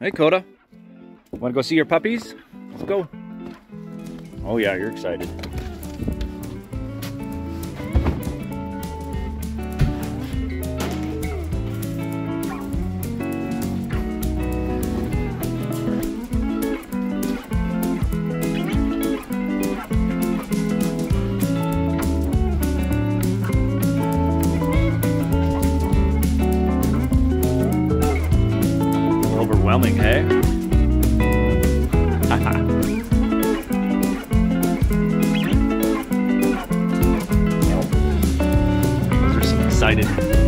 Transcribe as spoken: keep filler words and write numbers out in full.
Hey, Coda. Want to go see your puppies? Let's go. Oh yeah, you're excited. Overwhelming, hey? Those are some excited